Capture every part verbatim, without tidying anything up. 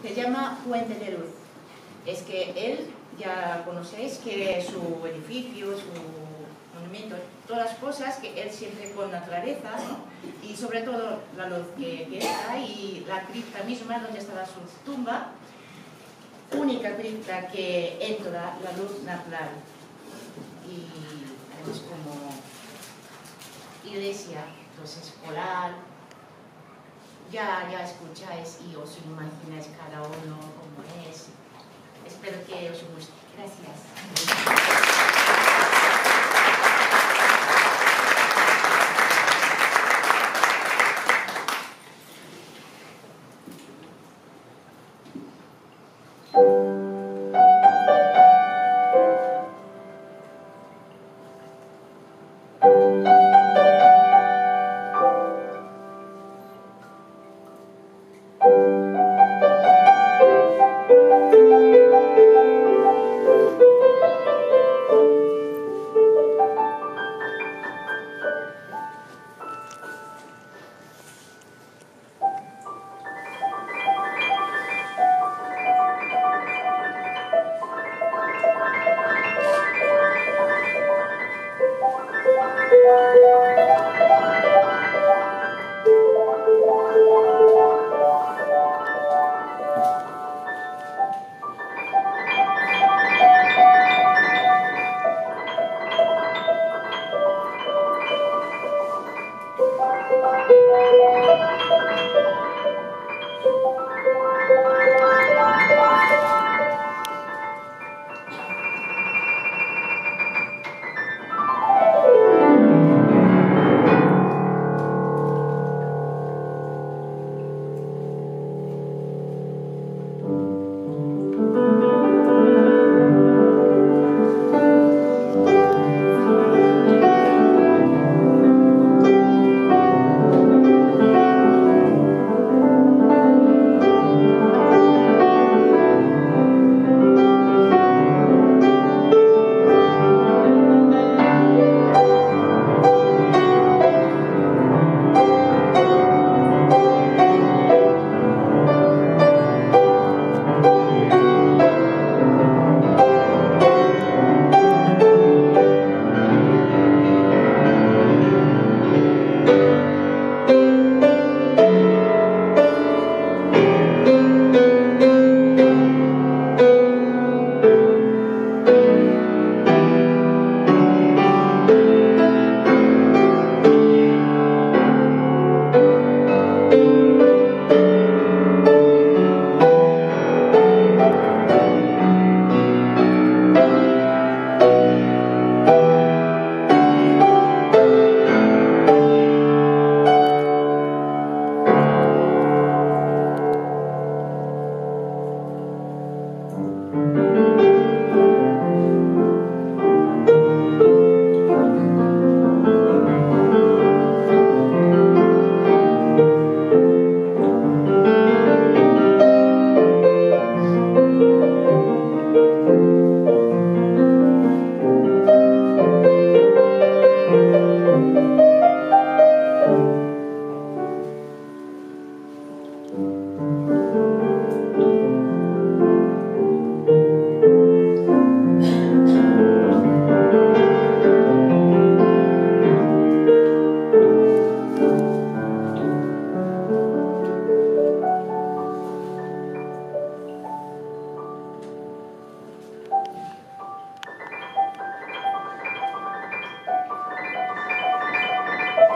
Se llama Puente de Luz. Es que él, ya conocéis que su edificio, su monumento, todas las cosas que él siempre con naturaleza, ¿no? Y sobre todo la luz que, que está y la cripta misma donde estaba su tumba, única cripta que entra la luz natural. Y además como iglesia, entonces polar, ya, ya escucháis y os imagináis cada uno cómo es. Espero que os guste. Gracias.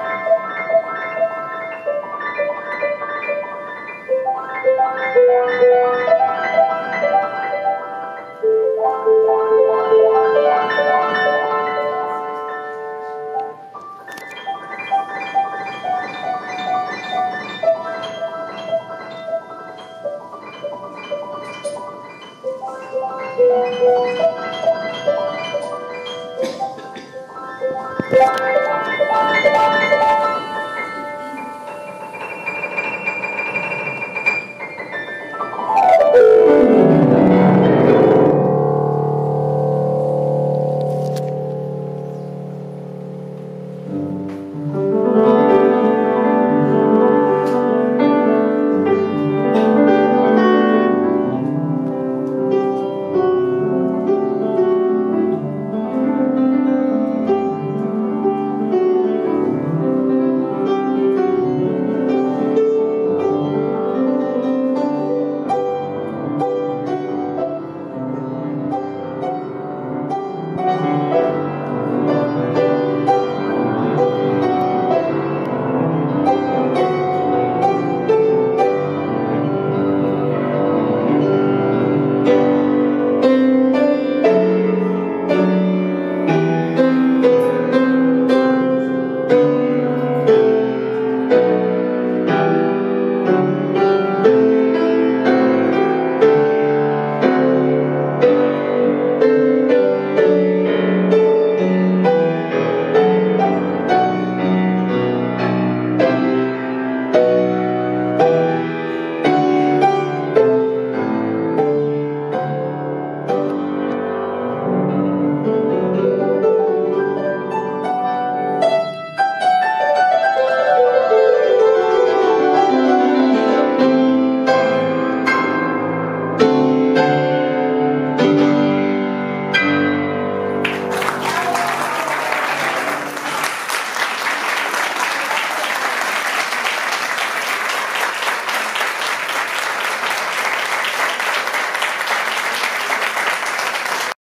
Thank you.